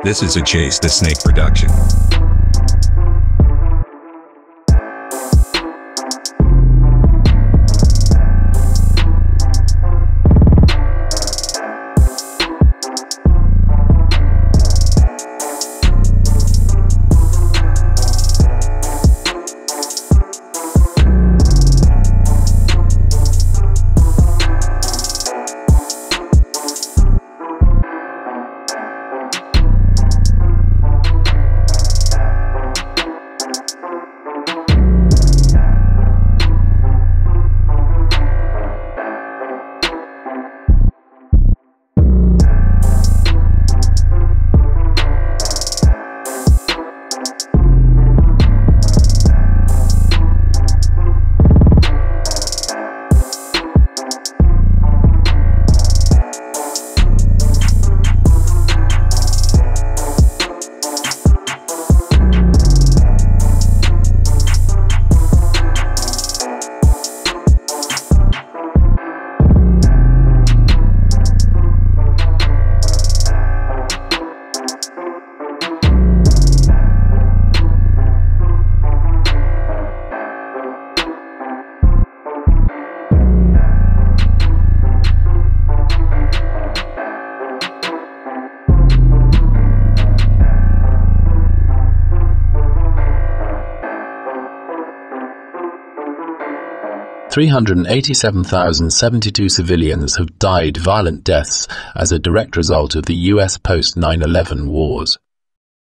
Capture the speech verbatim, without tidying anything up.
This is a Chase the Snake production. three hundred eighty-seven thousand seventy-two civilians have died violent deaths as a direct result of the U S post nine eleven wars.